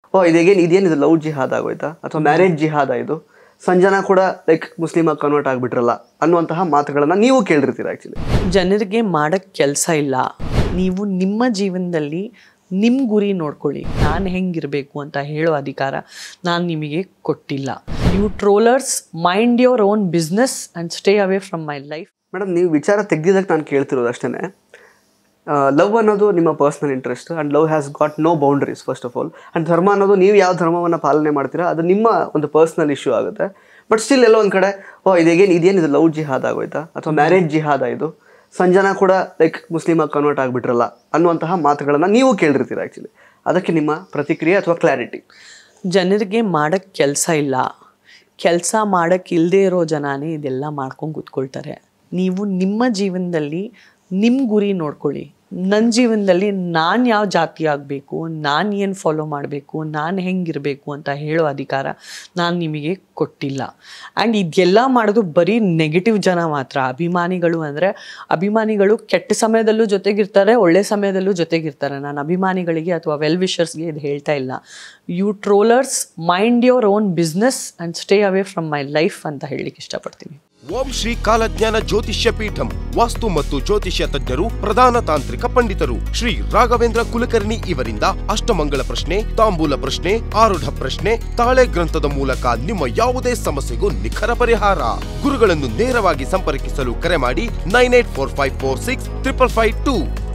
ಓ ಇದೇನಿದು ಲವ್ ಜಿಹಾದ್ ಆಗೋಯ್ತಾ ಅಥವಾ ಮ್ಯಾರೇಜ್ ಜಿಹಾದ ಇದು, ಸಂಜನಾ ಕೂಡ ಲೈಕ್ ಮುಸ್ಲಿಮ್ ಕನ್ವರ್ಟ್ ಆಗಿಬಿಟ್ರಲ್ಲ ಅನ್ನುವಂತಹ ಮಾತುಗಳನ್ನ ನೀವು ಕೇಳಿರ್ತೀರ. ಆ್ಯಕ್ಚುಲಿ ಜನರಿಗೆ ಮಾಡೋಕ್ಕೆ ಕೆಲಸ ಇಲ್ಲ. ನೀವು ನಿಮ್ಮ ಜೀವನದಲ್ಲಿ ನಿಮ್ಮ ಗುರಿ ನೋಡ್ಕೊಳ್ಳಿ. ನಾನು ಹೆಂಗಿರಬೇಕು ಅಂತ ಹೇಳೋ ಅಧಿಕಾರ ನಾನು ನಿಮಗೆ ಕೊಟ್ಟಿಲ್ಲ. You trollers mind your own business and stay away from my life. Madam, ನೀವು ವಿಚಾರ ತೆಗ್ದಿದ್ದಕ್ಕೆ ನಾನು ಕೇಳ್ತಿರೋದು ಅಷ್ಟೇ. ಲವ್ ಅನ್ನೋದು ನಿಮ್ಮ personal interest and love has got no boundaries first of all. And ಧರ್ಮ ಅನ್ನೋದು ನೀವು ಯಾವ ಧರ್ಮವನ್ನು ಪಾಲನೆ ಮಾಡ್ತೀರಾ ಅದು ನಿಮ್ಮ ಒಂದು ಪರ್ಸ್ನಲ್ ಇಶ್ಯೂ ಆಗುತ್ತೆ. ಬಟ್ ಸ್ಟಿಲ್ ಎಲ್ಲೋ ಒಂದು ಕಡೆ ಇದೇನಿದು ಲವ್ ಜಿಹಾದ್ ಆಗೋಯ್ತಾ ಅಥವಾ ಮ್ಯಾರೇಜ್ ಜಿಹಾದ ಇದು, ಸಂಜನಾ ಕೂಡ ಲೈಕ್ ಮುಸ್ಲಿಮ್ ಕನ್ವರ್ಟ್ ಆಗಿಬಿಟ್ರಲ್ಲ ಅನ್ನುವಂತಹ ಮಾತುಗಳನ್ನು ನೀವು ಕೇಳಿರ್ತೀರ. ಆ್ಯಕ್ಚುಲಿ ಅದಕ್ಕೆ ನಿಮ್ಮ ಪ್ರತಿಕ್ರಿಯೆ ಅಥವಾ ಕ್ಲಾರಿಟಿ? ಜನರಿಗೆ ಮಾಡೋಕ್ಕೆ ಕೆಲಸ ಇಲ್ಲ. ಕೆಲಸ ಮಾಡೋಕ್ಕೆ ಇಲ್ಲದೆ ಇರೋ ಜನನೇ ಇದೆಲ್ಲ ಮಾಡ್ಕೊಂಡು ಕೂತ್ಕೊಳ್ತಾರೆ. ನೀವು ನಿಮ್ಮ ಜೀವನದಲ್ಲಿ ನಿಮ್ಮ ಗುರಿ ನೋಡ್ಕೊಳ್ಳಿ. ನನ್ನ ಜೀವನದಲ್ಲಿ ನಾನು ಯಾವ ಜಾತಿ ಆಗಬೇಕು, ನಾನು ಏನು ಫಾಲೋ ಮಾಡಬೇಕು, ನಾನು ಹೆಂಗಿರಬೇಕು ಅಂತ ಹೇಳೋ ಅಧಿಕಾರ ನಾನು ನಿಮಗೆ ಕೊಟ್ಟಿಲ್ಲ. ಆ್ಯಂಡ್ ಇದೆಲ್ಲ ಮಾಡೋದು ಬರೀ ನೆಗೆಟಿವ್ ಜನ ಮಾತ್ರ. ಅಭಿಮಾನಿಗಳು ಅಂದರೆ ಅಭಿಮಾನಿಗಳು ಕೆಟ್ಟ ಸಮಯದಲ್ಲೂ ಜೊತೆಗಿರ್ತಾರೆ, ಒಳ್ಳೆ ಸಮಯದಲ್ಲೂ ಜೊತೆಗಿರ್ತಾರೆ. ನಾನು ಅಭಿಮಾನಿಗಳಿಗೆ ಅಥವಾ ವೆಲ್ ವಿಷರ್ಸ್ಗೆ ಇದು ಹೇಳ್ತಾ ಇಲ್ಲ. You trollers mind your own business and stay away from my life ಅಂತ ಹೇಳಲಿಕ್ಕೆ ಇಷ್ಟಪಡ್ತೀನಿ. ಓಂ ಶ್ರೀ ಕಾಲಜ್ಞಾನ ಜ್ಯೋತಿಷ್ಯ ಪೀಠಂ ವಾಸ್ತು ಮತ್ತು ಜ್ಯೋತಿಷ್ಯ ತಜ್ಞರು, ಪ್ರಧಾನ ತಾಂತ್ರಿಕ ಪಂಡಿತರು ಶ್ರೀ ರಾಘವೇಂದ್ರ ಕುಲಕರ್ಣಿ ಇವರಿಂದ ಅಷ್ಟಮಂಗಳ ಪ್ರಶ್ನೆ, ತಾಂಬೂಲ ಪ್ರಶ್ನೆ, ಆರೂಢ ಪ್ರಶ್ನೆ, ತಾಳೆ ಗ್ರಂಥದ ಮೂಲಕ ನಿಮ್ಮ ಯಾವುದೇ ಸಮಸ್ಯೆಗೂ ನಿಖರ ಪರಿಹಾರ. ಗುರುಗಳನ್ನು ನೇರವಾಗಿ ಸಂಪರ್ಕಿಸಲು ಕರೆ ಮಾಡಿ 9845465552.